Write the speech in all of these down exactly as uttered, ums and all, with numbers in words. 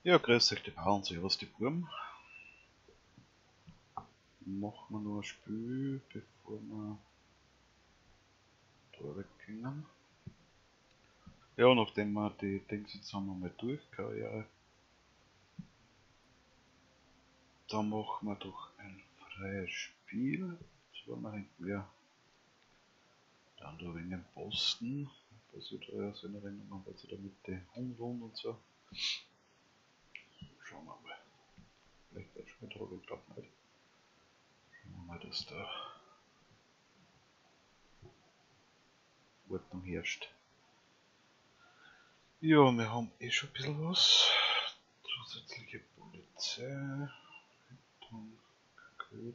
Ja, grüß euch die Bauern, servus die Buben. Machen wir noch ein Spiel, bevor wir da weggehen. Ja, nachdem wir die Dings jetzt haben wir mal durch, Karriere. Da machen wir doch ein freies Spiel. So, dann denken wir dann da wegen dem Posten, was ich da ja so in Erinnerung habe, also da mit den Hunden und so. Schauen wir mal. Vielleicht wird es später, aber ich glaube nicht. Schauen wir mal, dass da Ordnung herrscht. Ja, wir haben eh schon ein bisschen was. Zusätzliche Polizei. Dann gut.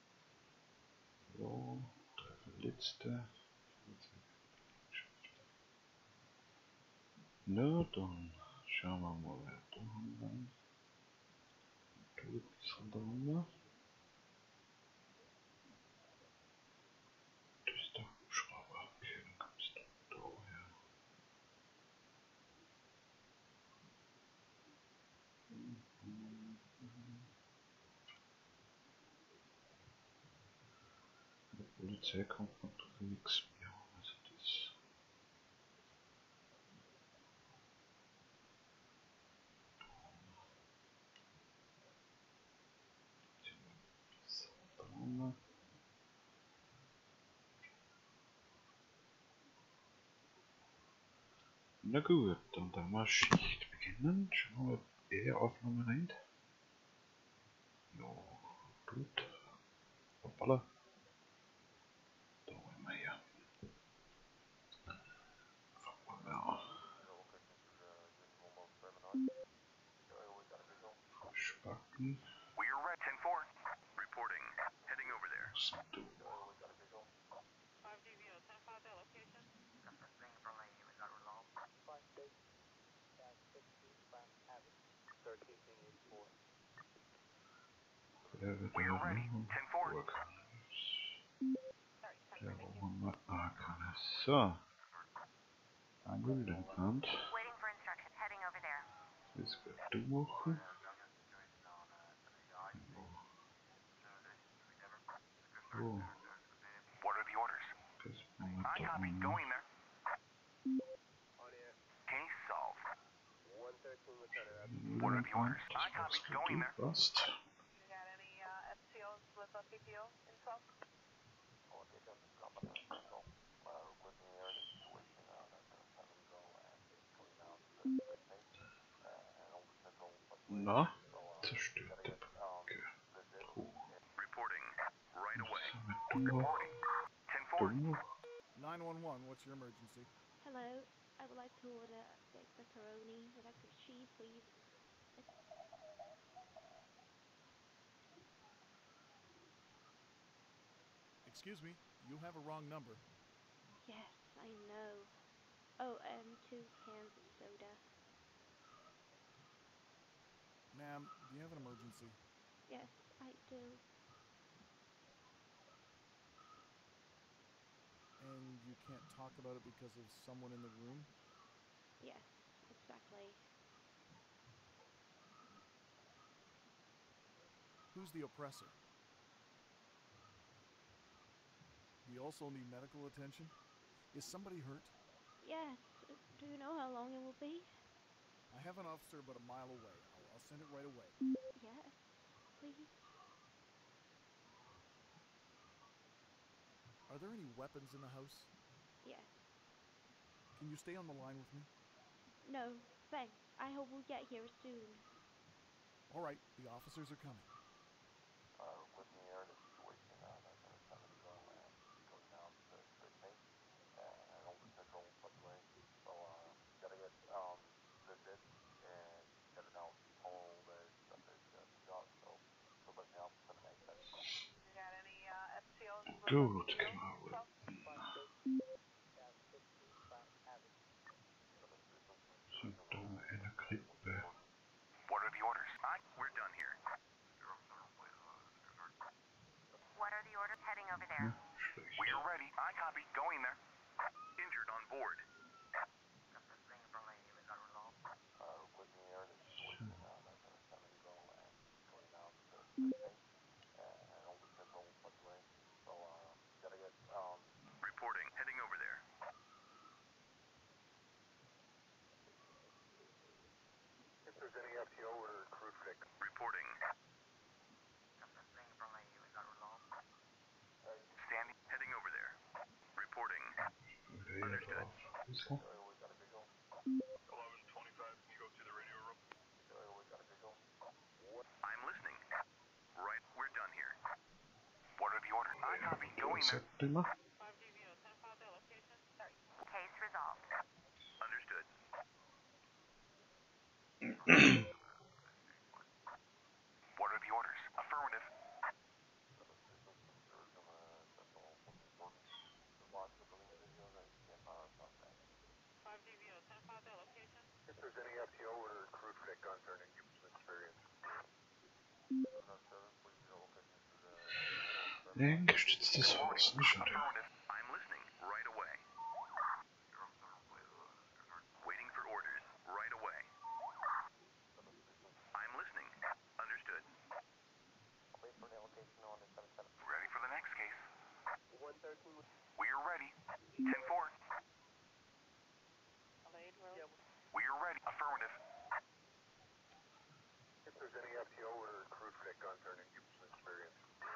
Ja, drei Verletzte. Na, dann schauen wir mal, wer da haben wir. Tot ist da rum. Das ist der Hubschrauber. Okay, dann kommst du da her. Der Polizei kommt noch durch nichts mehr. Also das. Da haben wir. Na gut, dann da wir Schicht beginnen. Schauen wir mal, ob er Aufnahme rennt. Ja, gut. Hoppala. Da wollen wir her. Fangen wir an. Spacken. Was sind du? Der wird da noch. Der brauchen wir auch keine. So. Einmal den Hand. Das wird du machen. So. Das machen wir da unten. Das passt für du, passt. Na, zerstörte Brücke. Oh. Was haben wir da noch? Da noch? nine one one, what's your emergency? Hello, I would like to order six pepperoni with extra cheese, please. Excuse me, you have a wrong number. Yes, I know. Oh, and two cans of soda. Ma'am, do you have an emergency? Yes, I do. And you can't talk about it because of someone in the room? Yes, exactly. Who's the oppressor? Do you also need medical attention? Is somebody hurt? Yes, do you know how long it will be? I have an officer about a mile away. I'll, I'll send it right away. Yes, please. Are there any weapons in the house? Yes. Can you stay on the line with me? No, thanks. I hope we'll get here soon. All right, the officers are coming. Gut, können wir wohl. Sind da in der Krippe. What are the orders? I, we're done here. What are the orders heading over there? Ja, schlecht. We're ready. I copy. Going there. Injured on board. Reporting. Standing. Heading over there. Reporting. Wieder hier Understood. drauf. Ist klar. I'm listening. Right, we're done here. What are the orders? I copy. Going Ist ja there. prima. Case resolved. Understood. What are the orders? Affirmative. If there's any F T O or crew fit guns or any experience. Ein gestütztes Haus. Na schade. Affirmative. I'm listening. Right away. Waiting for orders. Right away. I'm listening. Understood. Ready for the next case. We are ready. ten four. We are ready. Affirmative. If there's any F T O or crew fit guns or any experience.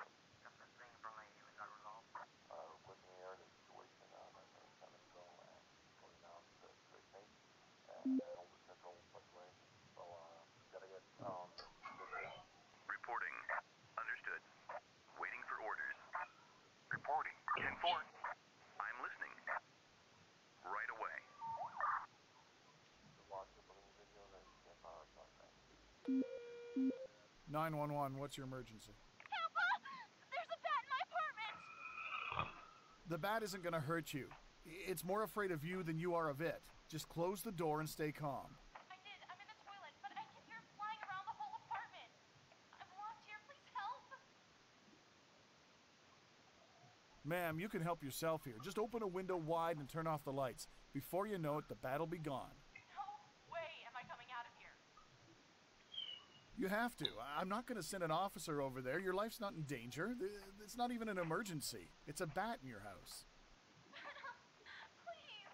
Reporting. Understood. Waiting for orders. Reporting. ten four. I'm listening. Right away. nine one one, what's your emergency? Papa! There's a bat in my apartment! The bat isn't going to hurt you. It's more afraid of you than you are of it. Just close the door and stay calm. I did. I'm in the toilet, but I can hear it flying around the whole apartment. I'm locked here. Please help. Ma'am, you can help yourself here. Just open a window wide and turn off the lights. Before you know it, the bat'll be gone. No way am I coming out of here. You have to. I'm not going to send an officer over there. Your life's not in danger. It's not even an emergency. It's a bat in your house. Please.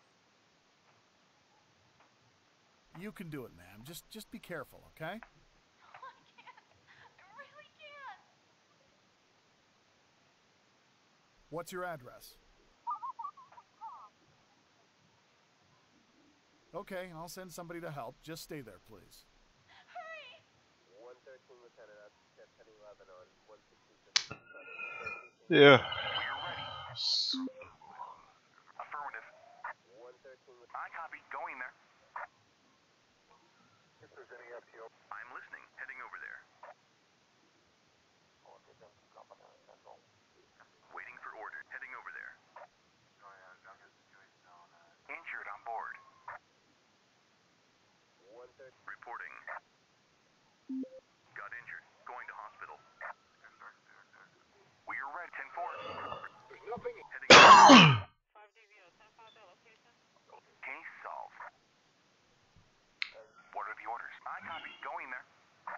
You can do it, ma'am. Just just be careful, okay? No, I can't. I really can't. What's your address? Okay, I'll send somebody to help. Just stay there, please. Hurry. one thirteen Lieutenant, that's ten eleven on one sixty-six. Ja. We are ready. So. Affirmative. one thirteen I copy. Going there. If there's any F T O. I'm listening. Heading over there. Waiting for orders. Heading over there. Injured on board. one thirteen. Reporting. Got injured. Going to hospital. We are ready. ten four. There's nothing. Heading over. Case solved. What are the orders? I copy. Going there.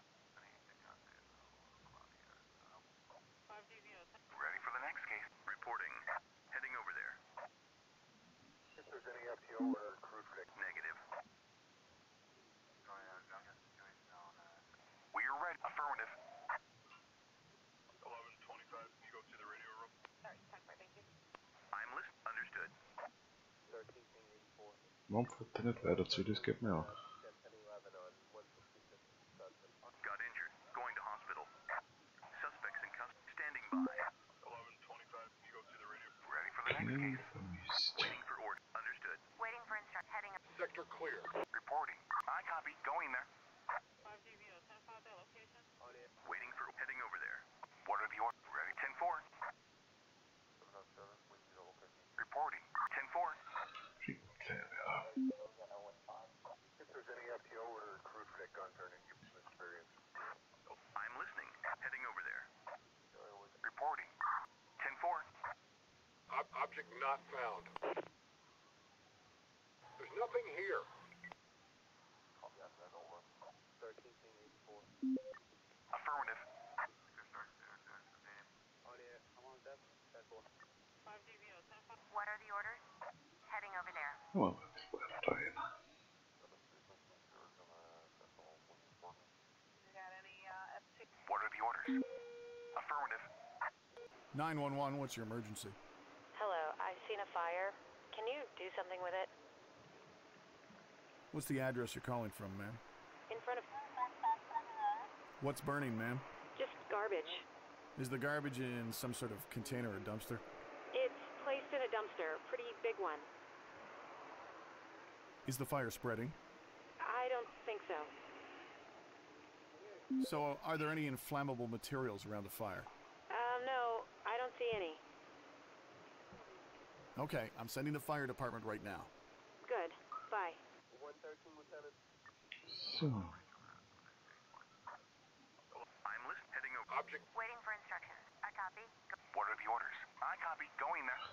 Ready for the next case. Reporting. Heading over there. If there's any F T O or crew fit. Negative. We are ready. Affirmative. eleven twenty-five. Can you go to the radio room? I'm listening. Understood. thirteen eighty-four. Warum fährt der nicht weiter zu? Das geht mir auch. ten eleven on one sixty-six. Got injured. Going to hospital. Suspects in custody. Standing by. eleven twenty-five. Can you go to the radio? Ready for the next Okay, case. vermisst. Waiting for order. Understood. Waiting for instruct. Heading up. Sector clear. Reporting. I copy. Going there. Waiting for heading over there. What are the orders? Ready. ten four. Reporting. ten four. Schickenfeuerwehr. If there's any F T O or crew fit guns or any experience. I'm listening. Heading over there. Reporting. ten four. Ob object not found. There's nothing here. thirteen eighty-four. Affirmative. On air. I'm on desk. ten four. What are the orders? Heading over there. Oh, weiter dahin. You got any nine one one, what's your emergency? Hello, I've seen a fire. Can you do something with it? What's the address you're calling from, ma'am? In front of... What's burning, ma'am? Just garbage. Is the garbage in some sort of container or dumpster? It's placed in a dumpster, pretty big one. Is the fire spreading? I don't think so. So, are there any inflammable materials around the fire? Uh, no, I don't see any. Okay, I'm sending the fire department right now. Good. Bye. one thirteen, Lieutenant. So. I'm listening. Heading over. Object Waiting for instructions. I copy. Go. What are the orders? I copy. Going there.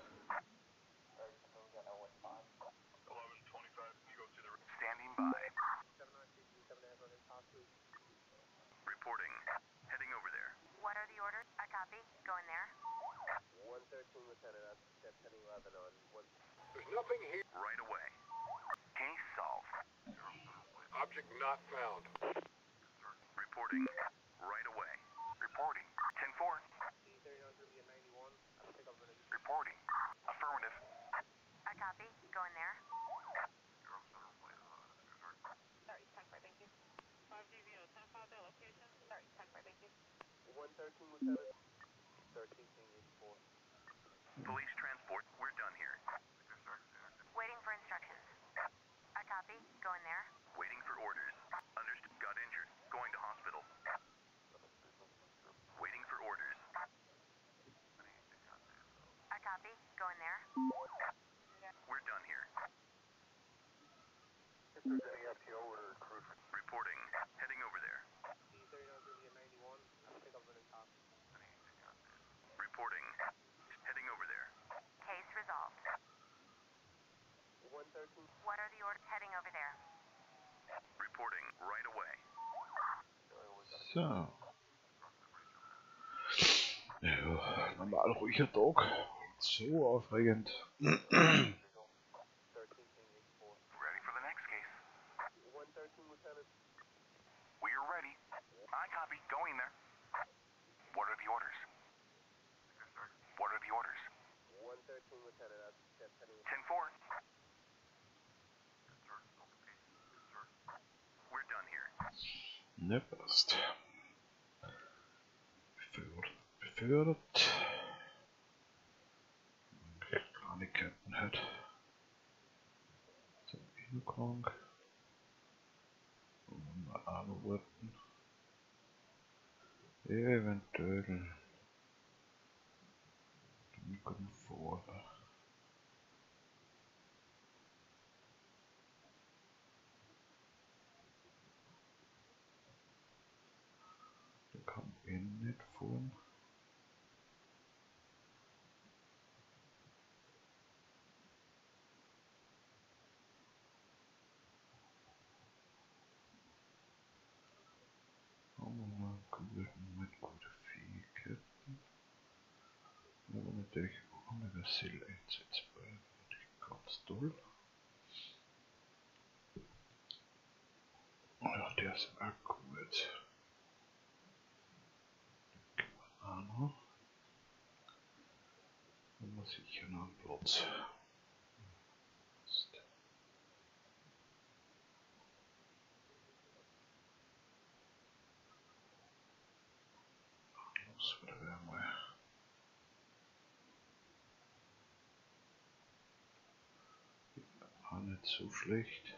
eleven twenty-five. You go to the. Standing by. seven nine two seven eight running top three. Reporting. Heading over there. What are the orders? I copy. Going there. one thirteen, Lieutenant. That's ten eleven on one. There's nothing here. Right away. Case solved. Object not found. Reporting. Right away. Reporting. ten four. C thirty-nine gonna be a ninety-one. I think I'm gonna use Reporting. Affirmative. I copy. Going there. Sorry, ten four, thank you. five D V O, ten five, their location. Sorry, ten four, thank you. one thirteen, Lieutenant. thirteen eighty-four. Police transport. We're done here. Waiting for instructions. I copy. Going there. Waiting for orders. Understood. Got injured. Going to hospital. Waiting for orders. I copy. Going there. We're done here. If there's any F T O order crew for Reporting. Heading over there. C thirty-nine gonna be a ninety-one. I think I'm gonna top. Reporting. Heading over there. Case resolved. one thirteen. What are the orders? Heading over there. Reporting. Right away. So. Ja, normal ruhiger Tag. So aufregend. thirteen eighty-four. Ready for the next case. one thirteen, Lieutenant. We're ready. I copy. Going there. What are the orders? What are the orders? one thirteen, Lieutenant. That's ten ten four. We're done here. Ne, passt. Befördert. Befördert. Kleinigkeiten halt. So, Inokrank. Und mal arbeiten. Eventuell. Komfort. Der kann eh nicht fahren. Aber mal gut mit guten Fähigkeiten. Aber natürlich auch universell einsetzbar. Natürlich ganz toll. Ja, der ist auch gut. Aha. Haben wir sicher noch einen Platz. Das wäre mal. Auch nicht so schlecht.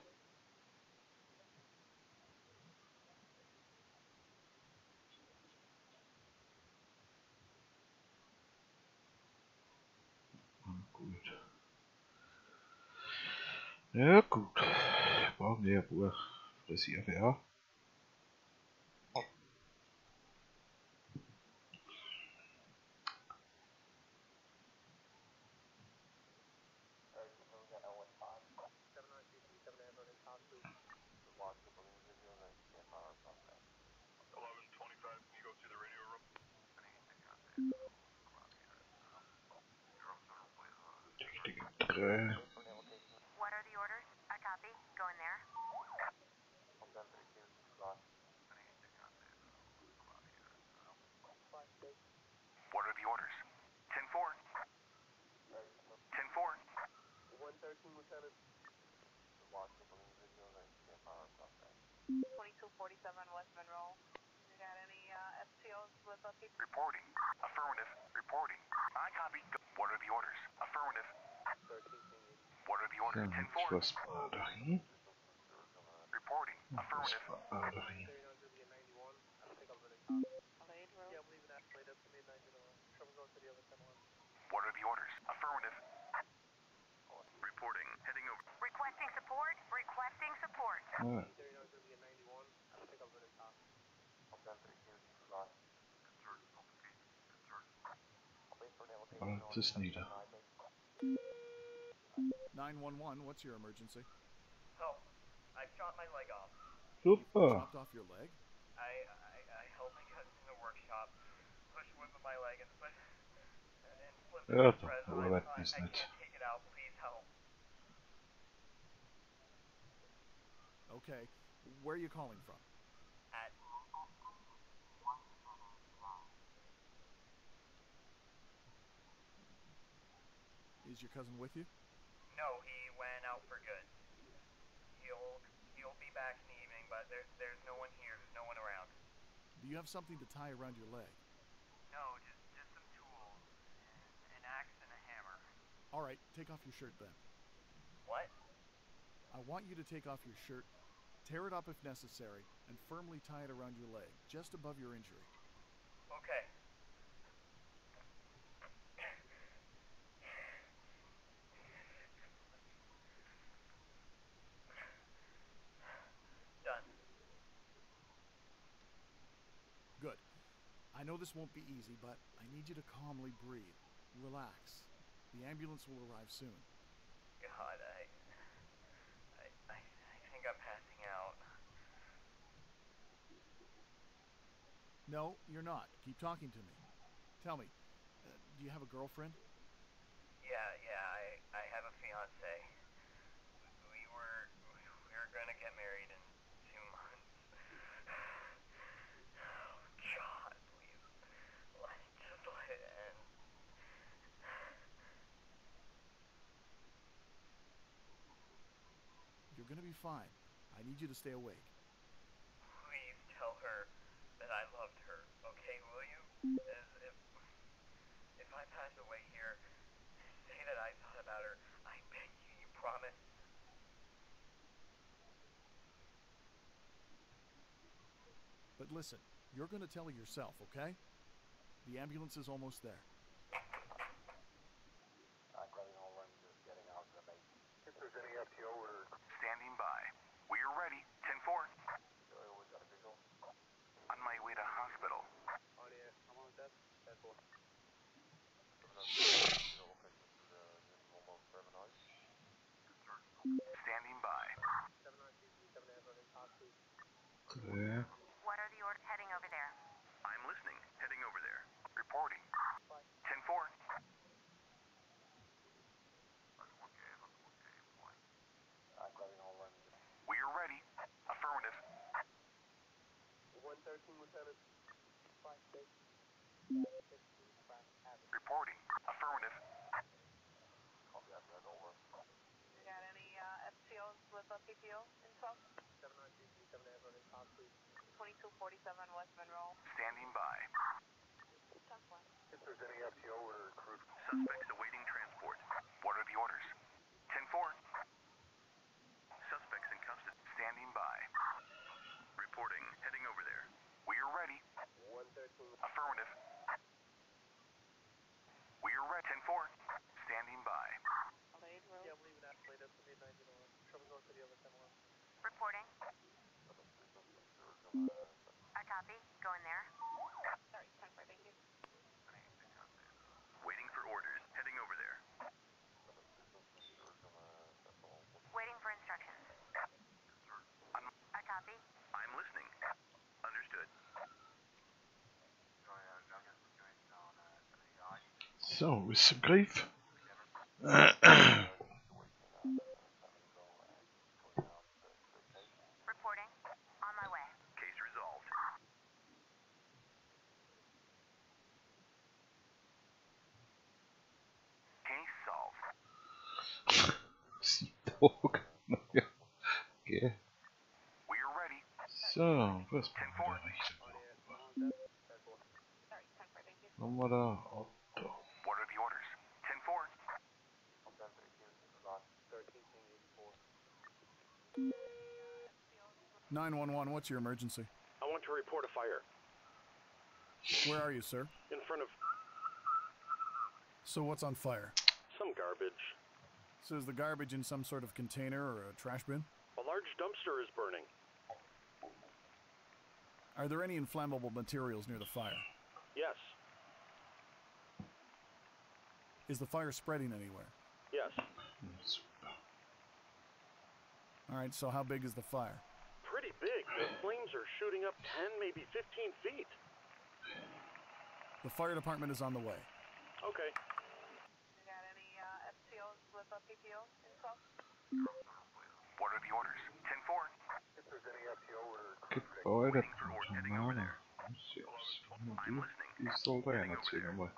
Gut. Ja gut. Brauchen wir ja wohl Reserve auch. eleven twenty-five. Can you go to the radio room? Richtige drei. What are the orders? I copy. Going there. What are the orders? forty-seven West Monroe. You got any uh, F T Os with uh, people? Reporting. Affirmative. Reporting. I copy. Go. What are the orders? Affirmative. What are the orders? ten four. Schlossbatterie. Reporting. Affirmative. Schlossbatterie. Blade Road. Yeah, I'm leaving Adelaide up to midnight, you know. Trouble going to the other ten one. What are the orders? Affirmative. Reporting. Heading over. Requesting support. Requesting support. Ah, thirty-nine is going to be a ninety-one. I'll pick up at the top. alles ist nieder. nine one one, what's your emergency? So, I shot my leg off. Super. Chopped off your leg? I, I, I held my cousin in the workshop, pushed wood with my leg, and split, and split the Ja, thread. aber I, das I, ist I nicht. can't take it out. Please help. Okay. Where are you calling from? At Is your cousin with you? no, he went out for good. He'll he'll be back in the evening, but there there's no one here. There's no one around. Do you have something to tie around your leg? No, just just some tools, and an axe and a hammer. All right, take off your shirt then. What? I want you to take off your shirt, tear it up if necessary, and firmly tie it around your leg, just above your injury. Okay. Done. Good. I know this won't be easy, but I need you to calmly breathe. Relax. The ambulance will arrive soon. God, I, I, I, I think I'm passing out. No, you're not. Keep talking to me. Tell me, uh, do you have a girlfriend? Yeah, yeah, I, I have a fiance. We were, we were gonna get married in two months. Oh God, please, let just let it end. You're gonna be fine. I need you to stay awake. Please tell her that I loved her, okay? Will you? As if, if I pass away here, say that I thought about her. I beg you, you promise? But listen, you're gonna tell her yourself, okay? The ambulance is almost there. If there's any F T O order. Standing by. We are ready. ten four. On my way to hospital. Oh, yeah. I'm on that. ten four. Standing by. seven nine two three seven eight running top two. Ja. What are the orders heading over there? I'm listening. Heading over there. Reporting. ten four. We are ready. Affirmative. one thirteen Lieutenant. five six. Reporting. Affirmative. You got any uh, F T Os with uh, P P O info? seven nine two three seven eight running top two. twenty-two forty-seven West Monroe. Standing by. Southwest. If there's any F T O order, crew. Suspects awaiting transport. What are the orders? ten four. Suspects in custody. Standing by. Reporting. Heading over there. We are ready. one thirteen. Affirmative. We are ready. ten four. Standing by. Blade Road. Yeah, I'm leaving Adelaide up to midnight, you know. Trouble going to the other ten one. Reporting. I copy. Going there. Sorry, ten four, thank you. Waiting for orders. Heading over there. Waiting for instructions. I copy. I'm listening. Understood. So, ist im Griff. Reporting. On my way. Case resolved. Case solved. Sieben Tage. Ja. Okay. We are ready. So, was brauchen wir da recht? Haben wir da Auto? What are the orders? ten four. nine one one, what's your emergency? I want to report a fire. Where are you, sir? In front of So what's on fire? some garbage. So is the garbage in some sort of container or a trash bin? A large dumpster is burning. Are there any inflammable materials near the fire? Yes. Is the fire spreading anywhere? Yes. Super. Alright, so how big is the fire? Pretty big. The flames are shooting up ten, maybe fifteen feet. The fire department is on the way. Okay. Got any uh, F T Os with a P P O info? What are the orders? ten four. If there's any F T O order, Gebäude. heading over there. Die, die soll da ja erzählen, aber.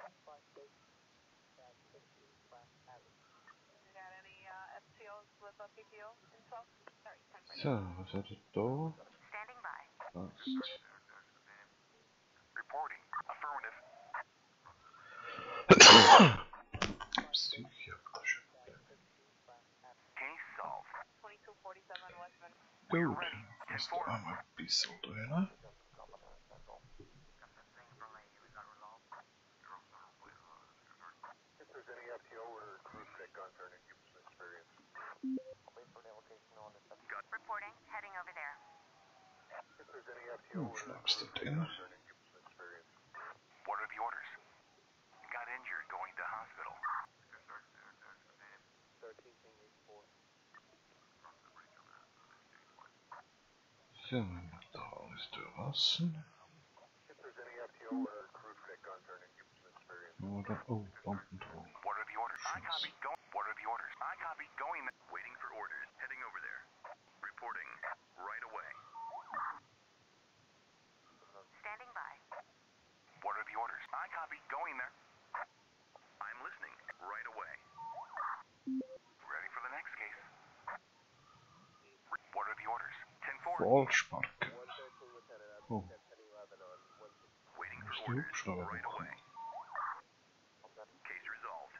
Got any uh, F T Os with a P P O info? So, was hat er da? Standing by. Passt. Reporting. Affirmative. Psychiatrische. Case solved. twenty-two forty-seven Westman. Gut, ist da einmal ein bisschen drin. If there's any F T O order crude fit concerning, give us some experience. Reporting. Heading over there. If there's any F T O Hm, order schnappst du crude fit den? concerning, give us some experience. What are the orders? Got injured, going to hospital. So, da ist draußen. If there's any F T O order crude fit concerning, give us some experience. Oder, oh, Bombendrohung. What are the orders? I copy. Go. What are the orders? I copy. Going. Waiting for orders. Heading over there. Reporting. Right away. Standing by. What are the orders? I copy. Going there. I'm listening. Right away. Ready for the next case. What are the orders? ten four. Vollsparke. Oh, Waiting da for ist die orders. Hubschrauber Right away. bekommen. Case resolved.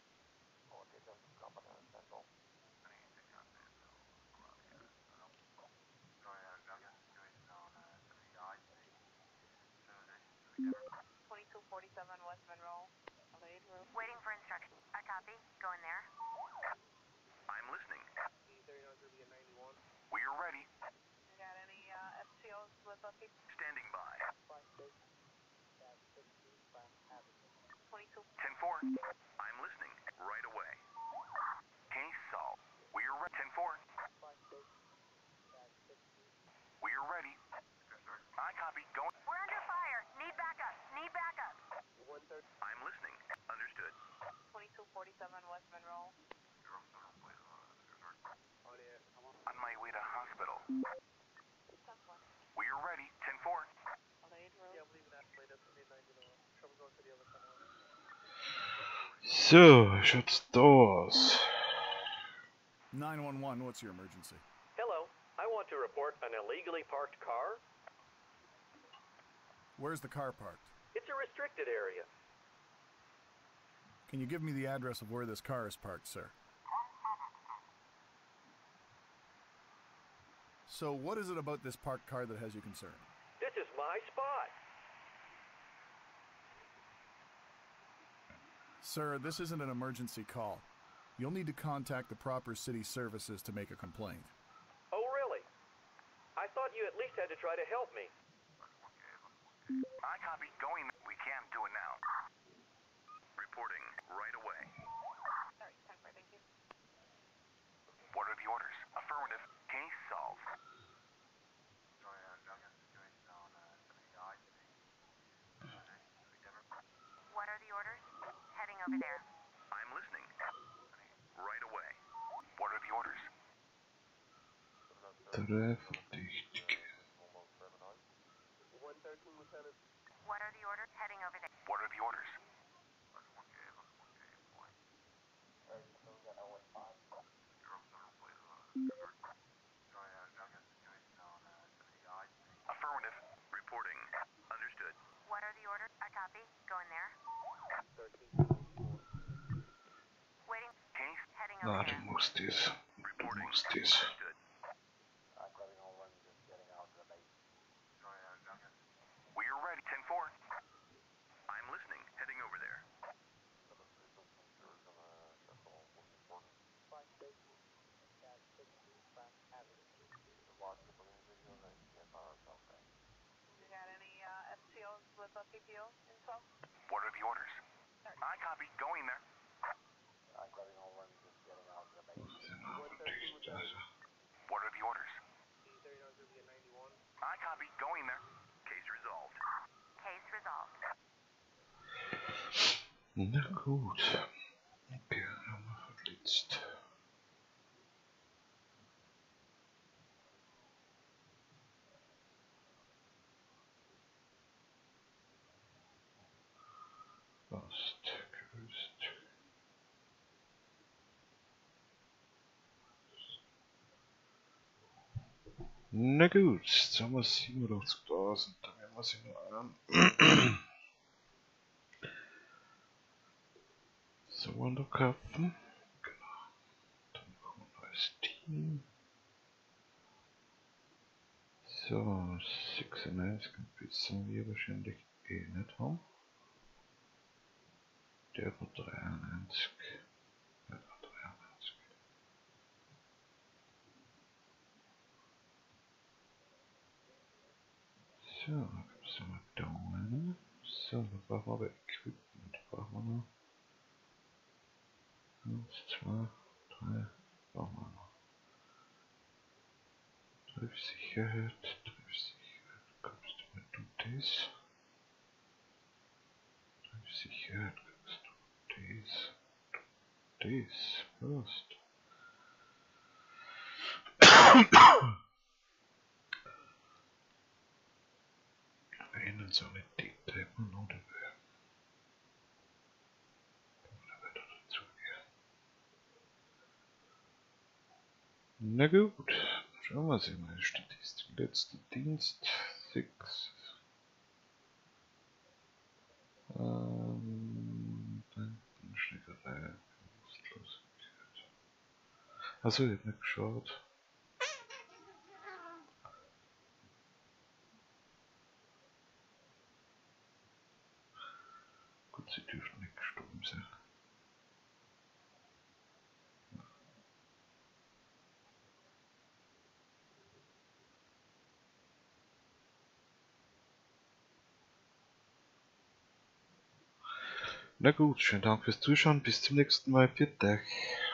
twenty-two forty-seven West Monroe. Delayed route. Waiting for instructions. I copy. Going there. I'm listening. We're ready. Got any uh, F T Os with a P P O? Standing by. twenty-two. ten four. I'm listening. Right away. Case solved. We're ready. ten four. We're ready. I copy. Going. We're under fire. Need backup. Need backup. I'm listening. Understood. twenty-two forty-seven West Monroe. On my way to hospital. We're ready. ten four. Delayed route. So, wie schaut's da aus? nine one one, what's your emergency? Hello. I want to report an illegally parked car. Where's the car parked? It's a restricted area. Can you give me the address of where this car is parked, sir? So what is it about this parked car that has you concerned? This is my spot. Sir, this isn't an emergency call. You'll need to contact the proper city services to make a complaint. Oh, really? I thought you at least had to try to help me. I copy. Going. We can't do it now. Reporting. Right away. Sorry, ten four. Thank you. What are the orders? Affirmative. Case solved. What are the orders? Heading over there. I'm listening. Right away. What are the orders? Trefferdächtige. What are the orders? Heading over there. What are the orders? muss das. Du musst das. We're ready. ten four. I'm listening. Heading over there. You got any uh, S T Os with a P P O info? What are the orders? I copy. Going there. What are the orders? I copy. Going there. Case resolved. Case resolved. Na gut. Okay, haben wir verletzt. Passt, gelöst. Na gut, jetzt haben wir siebenundachtzigtausend, dann werden wir sie nur an. So, Underkaufen. Genau. Dann machen wir ein neues Team. So, sechsundneunzig wissen wir wahrscheinlich eh nicht haben. Der war dreiundneunzig. Ja, dreiundneunzig. So, dann sind wir da rein. So, dann brauchen wir aber Equipment. Brauchen wir noch. eins, zwei, drei. Brauchen wir noch. Treffsicherheit, Treffsicherheit. Kommst du mit um das? Treffsicherheit, kommst du um das? Das, passt. Einen Sanitäter immer noch dabei. Kann man da weiter dazu gehen. Na gut, schauen wir uns mal die Statistik. Letzter Dienst, sechs. Ähm, Bankenschlägerei, Bewusstlosigkeit. Achso, ich hab nicht geschaut. Gut, sie dürften nicht gestorben sein. Na gut, schönen Dank fürs Zuschauen, bis zum nächsten Mal, für dich.